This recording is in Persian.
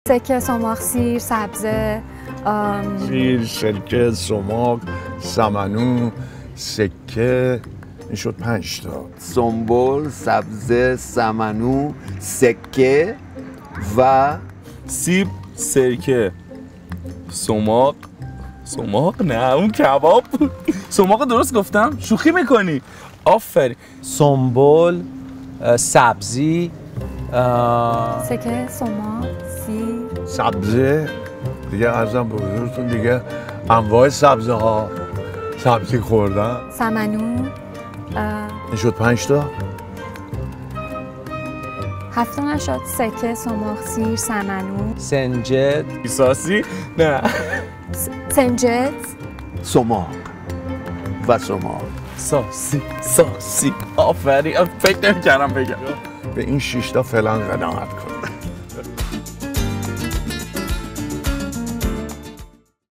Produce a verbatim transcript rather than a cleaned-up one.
سکه، سماق، سیر، سبزه، سیر، سرکه، سماق، سمنو، سکه. این شد پنج تا. سنبل، سبزه، سمنو، سکه و سیب، سرکه، سماق. سماق نه اون کباب بود. سماق درست گفتم؟ شوخی میکنی؟ آفرین. سنبل، سبزی، سکه، سماق، سیر، سبزه دیگه ارزم به حضورتون دیگه انواع سبزه ها سبزی خوردن. سمنو. این شد پنج تا. هفته نشد. سکه، سماق، سیر، سمنو، سنجد، بیساسی؟ نه. سنجد، سماق و سماق. ساسی ساسی. آفرین. فکر نمی‌کردم بگم. به این شش تا فعلا قناعت کن.